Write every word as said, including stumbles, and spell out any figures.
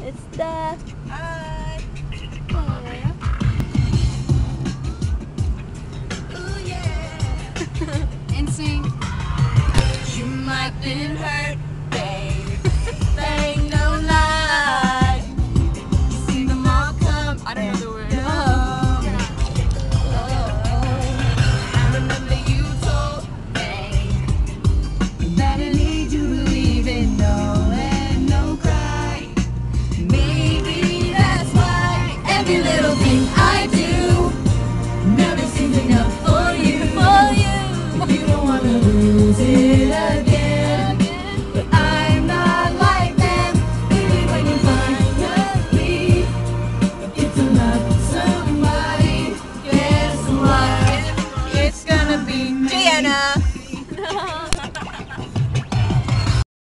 It's Steph. Hi. Yeah. Ooh, yeah. N sync. You might been hurt.